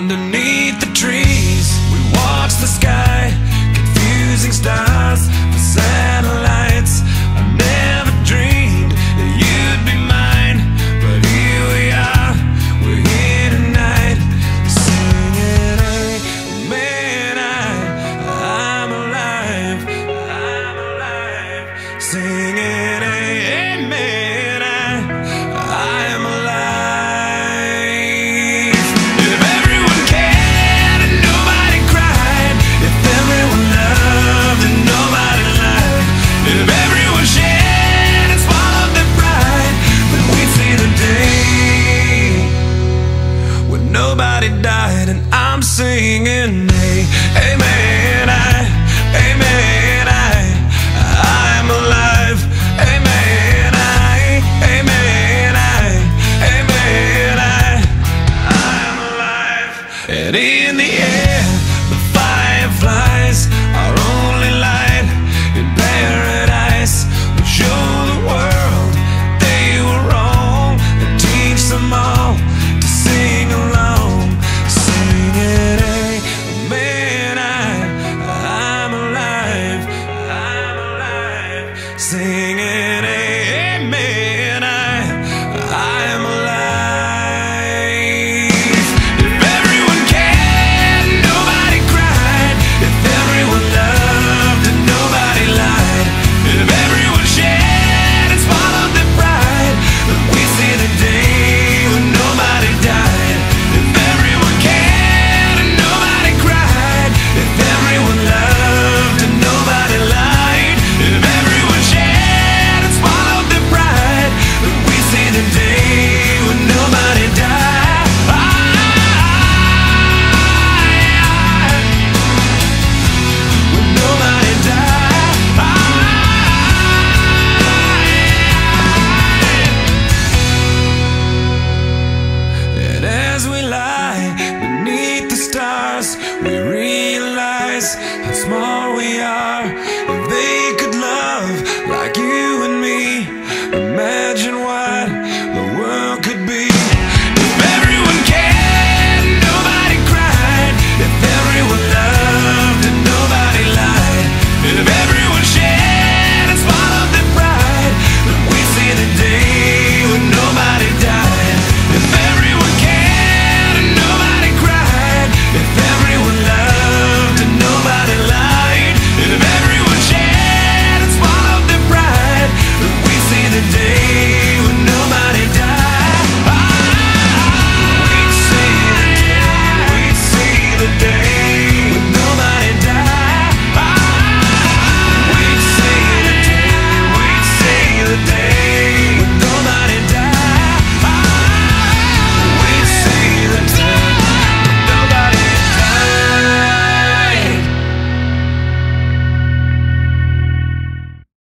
Underneath the trees, we watch the sky, confusing stars for satellites. I never dreamed that you'd be mine, but here we are, we're here tonight, singing, man, I'm alive, singing, amen, I'm alive. If everyone cared and nobody cried, if everyone loved and nobody lied, if everyone shared and swallowed their pride, then we'd see the day when nobody died. And I'm singing, amen, amen, I'm alive, amen, amen, amen, I'm alive. And in the air